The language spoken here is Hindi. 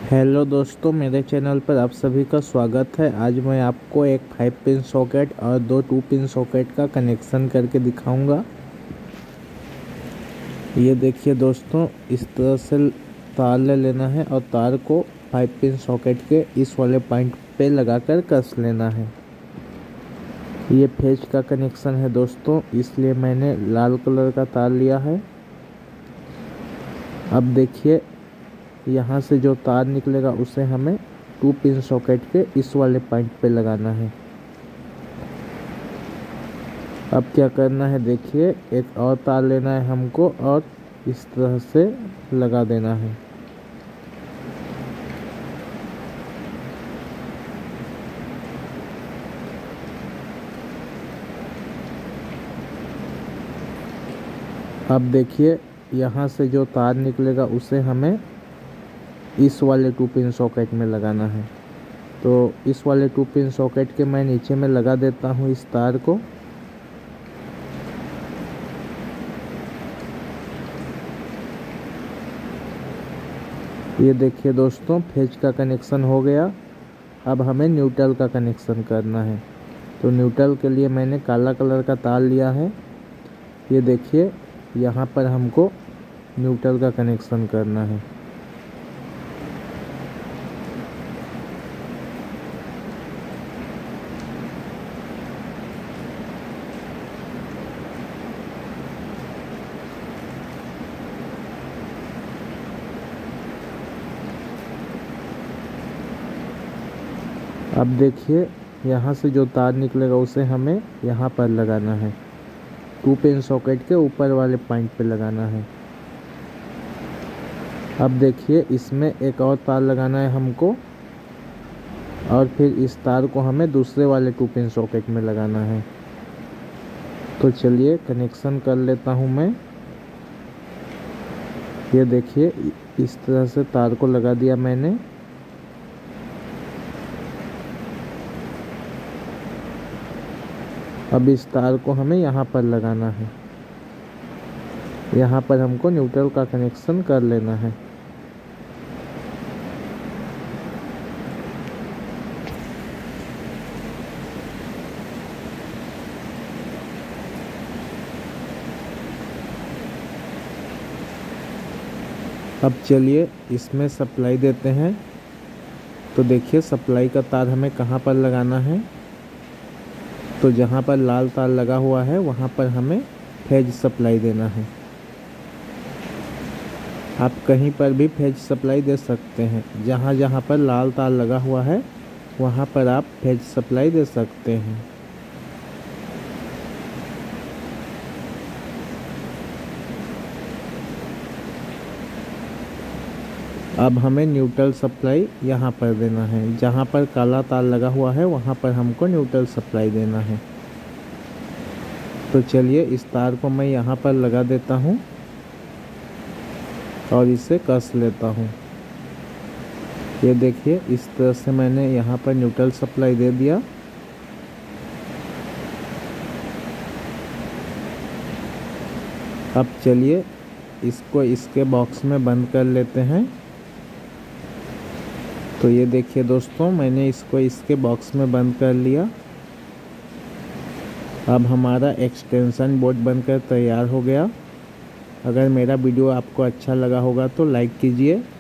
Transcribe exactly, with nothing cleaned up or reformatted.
हेलो दोस्तों, मेरे चैनल पर आप सभी का स्वागत है। आज मैं आपको एक फाइव पिन सॉकेट और दो टू पिन सॉकेट का कनेक्शन करके दिखाऊंगा। ये देखिए दोस्तों, इस तरह से तार ले लेना है और तार को फाइव पिन सॉकेट के इस वाले पॉइंट पे लगाकर कस लेना है। ये फेज का कनेक्शन है दोस्तों, इसलिए मैंने लाल कलर का तार लिया है। अब देखिए, यहाँ से जो तार निकलेगा उसे हमें टू पिन सॉकेट के इस वाले पॉइंट पे लगाना है। अब क्या करना है, देखिए, एक और तार लेना है हमको और इस तरह से लगा देना है। अब देखिए, यहाँ से जो तार निकलेगा उसे हमें इस वाले टू पिन सॉकेट में लगाना है। तो इस वाले टू पिन सॉकेट के मैं नीचे में लगा देता हूँ इस तार को। ये देखिए दोस्तों, फेज का कनेक्शन हो गया। अब हमें न्यूट्रल का कनेक्शन करना है। तो न्यूट्रल के लिए मैंने काला कलर का तार लिया है। ये देखिए, यहाँ पर हमको न्यूट्रल का कनेक्शन करना है। अब देखिए, यहाँ से जो तार निकलेगा उसे हमें यहाँ पर लगाना है, टू पिन सॉकेट के ऊपर वाले पॉइंट पे लगाना है। अब देखिए, इसमें एक और तार लगाना है हमको और फिर इस तार को हमें दूसरे वाले टू पिन सॉकेट में लगाना है। तो चलिए कनेक्शन कर लेता हूँ मैं। ये देखिए, इस तरह से तार को लगा दिया मैंने। अब इस तार को हमें यहाँ पर लगाना है। यहाँ पर हमको न्यूट्रल का कनेक्शन कर लेना है। अब चलिए इसमें सप्लाई देते हैं। तो देखिए, सप्लाई का तार हमें कहाँ पर लगाना है। तो जहाँ पर लाल तार लगा हुआ है वहाँ पर हमें फेज सप्लाई देना है। आप कहीं पर भी फेज सप्लाई दे सकते हैं। जहाँ जहाँ पर लाल तार लगा हुआ है वहाँ पर आप फेज सप्लाई दे सकते हैं। अब हमें न्यूट्रल सप्लाई यहाँ पर देना है। जहाँ पर काला तार लगा हुआ है वहाँ पर हमको न्यूट्रल सप्लाई देना है। तो चलिए, इस तार को मैं यहाँ पर लगा देता हूँ और इसे कस लेता हूँ। ये देखिए, इस तरह से मैंने यहाँ पर न्यूट्रल सप्लाई दे दिया। अब चलिए इसको इसके बॉक्स में बंद कर लेते हैं। तो ये देखिए दोस्तों, मैंने इसको इसके बॉक्स में बंद कर लिया। अब हमारा एक्सटेंशन बोर्ड बनकर तैयार हो गया। अगर मेरा वीडियो आपको अच्छा लगा होगा तो लाइक कीजिए।